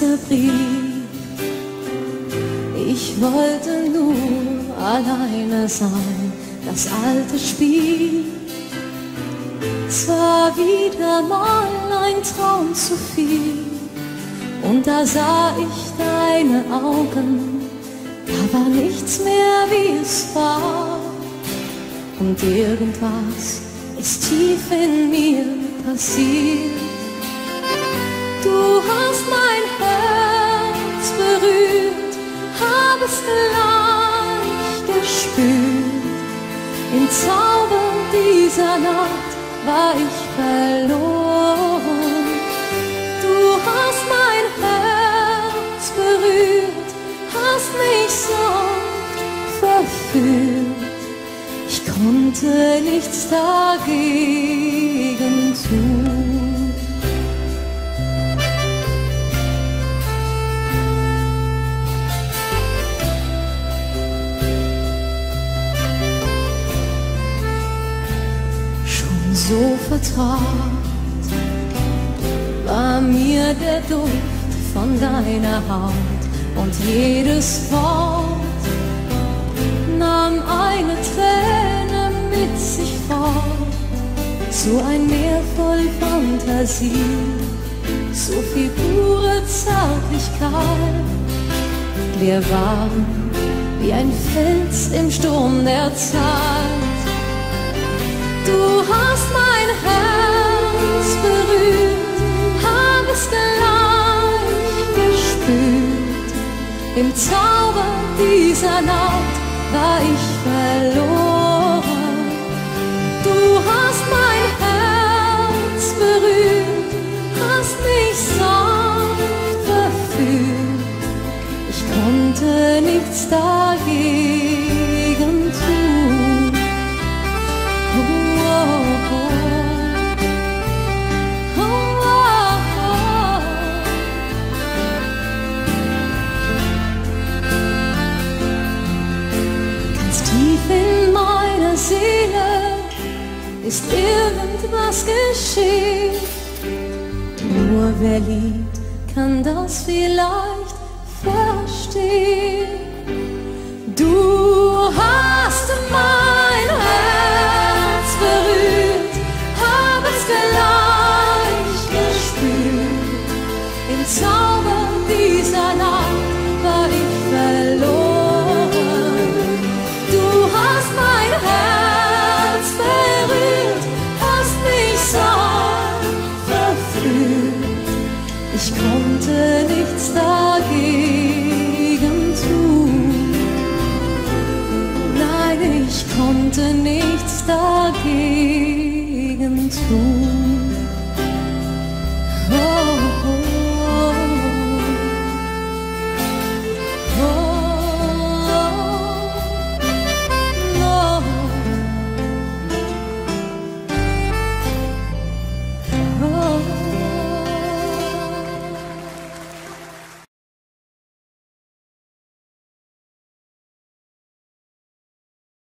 letzter Brief. Ich wollte nur alleine sein, das alte Spiel. Es war wieder mal ein Traum zu viel, und da sah ich deine Augen, da war nichts mehr wie es war. Und irgendwas ist tief in mir passiert. Du hast mein Herz berührt, hab es gleich gespürt. Im Zauber dieser Nacht war ich verloren. Du hast mein Herz berührt, hast mich sanft verführt. Ich konnte nichts dagegen tun. Schon so vertraut war mir der Duft von deiner Haut, und jedes Wort nahm eine Träne mit sich fort. So ein Meer voll Fantasie, so viel pure Zärtlichkeit. Wir waren wie ein Fels im Sturm der Zeit. Du hast mein Herz berührt, hab es gleich gespürt. Im Zauber dieser Nacht war ich verloren. Du hast mein Herz berührt, hast mich sanft verführt. Ich konnte nichts dagegen tun. Oh, oh, oh. Oh, oh, oh. Tief in meiner Seele ist irgendwas geschehen. Nur wer liebt, kann das vielleicht verstehen. Du hast mein Herz berührt, hab es gleich gespürt. Im Zauber dieser Nacht war ich verloren. Du hast mein Herz berührt, hast mich sanft verführt. Ich konnte nichts dagegen tun. Nein, ich konnte nichts dagegen tun.